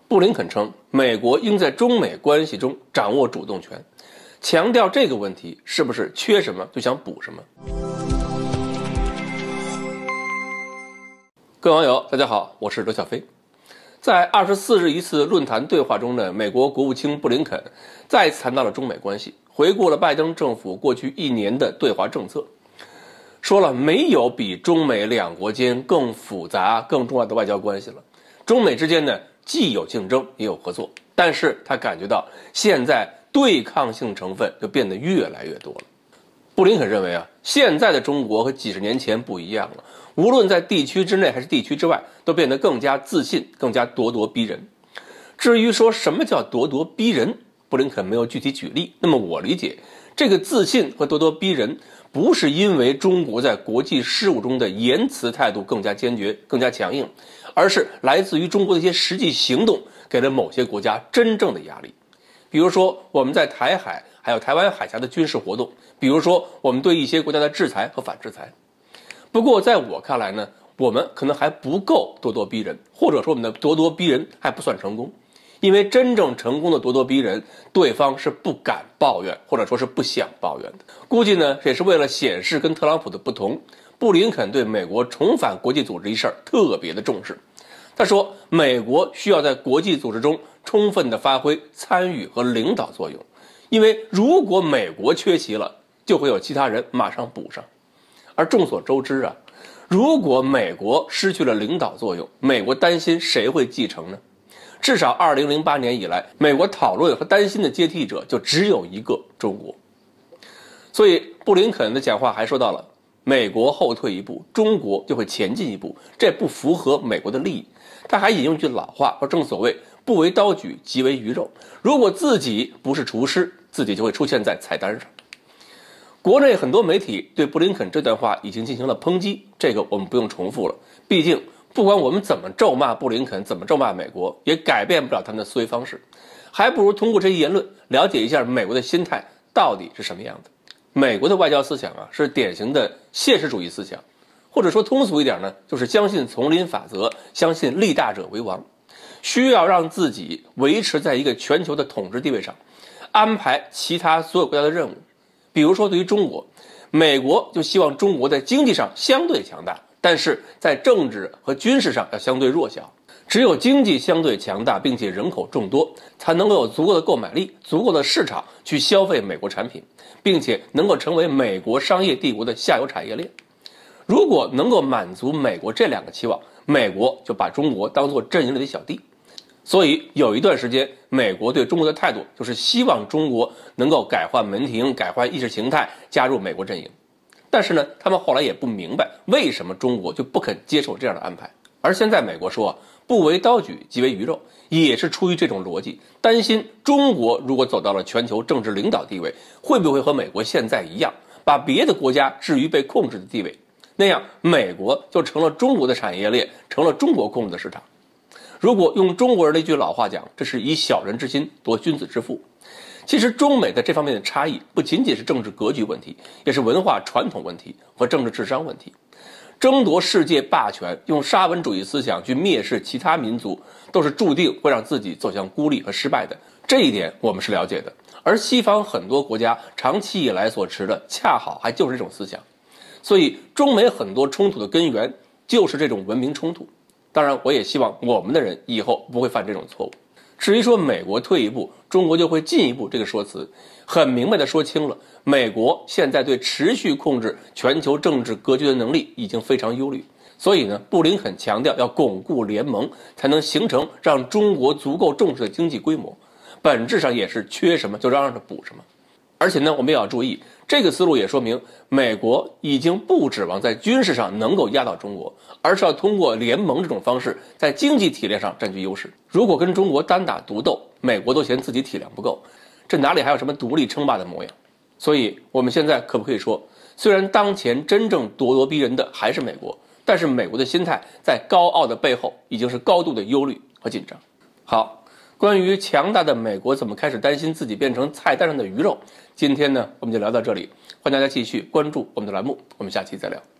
布林肯称，美国应在中美关系中掌握主动权，强调这个问题是不是缺什么就想补什么。各位网友，大家好，我是刘小飞。在24日一次论坛对话中呢，美国国务卿布林肯再次谈到了中美关系，回顾了拜登政府过去1年的对华政策，说了没有比中美两国间更复杂、更重要的外交关系了。中美之间呢，既有竞争也有合作，但是他感觉到现在对抗性成分就变得越来越多了。布林肯认为现在的中国和几十年前不一样了，无论在地区之内还是地区之外，都变得更加自信，更加咄咄逼人。至于说什么叫咄咄逼人，布林肯没有具体举例。那么我理解，这个自信和咄咄逼人，不是因为中国在国际事务中的言辞态度更加坚决、更加强硬，而是来自于中国的一些实际行动给了某些国家真正的压力。比如说我们在台海还有台湾海峡的军事活动，比如说我们对一些国家的制裁和反制裁。不过在我看来呢，我们可能还不够咄咄逼人，或者说我们的咄咄逼人还不算成功。因为真正成功的咄咄逼人，对方是不敢抱怨，或者说是不想抱怨的。估计呢，也是为了显示跟特朗普的不同，布林肯对美国重返国际组织一事特别的重视。他说，美国需要在国际组织中充分的发挥参与和领导作用，因为如果美国缺席了，就会有其他人马上补上。而众所周知如果美国失去了领导作用，美国担心谁会继承呢？至少2008年以来，美国讨论和担心的接替者就只有一个：中国。所以布林肯的讲话还说到了，美国后退一步，中国就会前进一步，这不符合美国的利益。他还引用一句老话，说正所谓不为刀俎，即为鱼肉。如果自己不是厨师，自己就会出现在菜单上。国内很多媒体对布林肯这段话已经进行了抨击，这个我们不用重复了。毕竟不管我们怎么咒骂布林肯，怎么咒骂美国，也改变不了他们的思维方式。还不如通过这些言论了解一下美国的心态到底是什么样的。美国的外交思想是典型的现实主义思想，或者说通俗一点呢，就是相信丛林法则，相信立大者为王，需要让自己维持在一个全球的统治地位上，安排其他所有国家的任务。比如说对于中国，美国就希望中国在经济上相对强大，但是在政治和军事上要相对弱小。只有经济相对强大，并且人口众多，才能够有足够的购买力，足够的市场去消费美国产品，并且能够成为美国商业帝国的下游产业链。如果能够满足美国这两个期望，美国就把中国当作阵营里的小弟。所以有一段时间，美国对中国的态度就是希望中国能够改换门庭，改换意识形态，加入美国阵营。但是呢，他们后来也不明白为什么中国就不肯接受这样的安排。而现在美国说不为刀俎，即为鱼肉，也是出于这种逻辑，担心中国如果走到了全球政治领导地位，会不会和美国现在一样，把别的国家置于被控制的地位，那样美国就成了中国的产业链，成了中国控制的市场。如果用中国人的一句老话讲，这是以小人之心夺君子之腹。其实中美在这方面的差异不仅仅是政治格局问题，也是文化传统问题和政治智商问题。争夺世界霸权，用沙文主义思想去蔑视其他民族，都是注定会让自己走向孤立和失败的。这一点我们是了解的，而西方很多国家长期以来所持的恰好还就是这种思想。所以中美很多冲突的根源就是这种文明冲突。当然我也希望我们的人以后不会犯这种错误。至于说美国退一步，中国就会进一步，这个说辞很明白的说清了，美国现在对持续控制全球政治格局的能力已经非常忧虑。所以呢，布林肯强调要巩固联盟，才能形成让中国足够重视的经济规模，本质上也是缺什么就让着补什么。而且呢，我们也要注意，这个思路也说明美国已经不指望在军事上能够压倒中国，而是要通过联盟这种方式在经济体量上占据优势。如果跟中国单打独斗，美国都嫌自己体量不够，这哪里还有什么独立称霸的模样？所以我们现在可不可以说，虽然当前真正咄咄逼人的还是美国，但是美国的心态在高傲的背后已经是高度的忧虑和紧张。好，关于强大的美国怎么开始担心自己变成菜单上的鱼肉，今天呢我们就聊到这里，欢迎大家继续关注我们的栏目，我们下期再聊。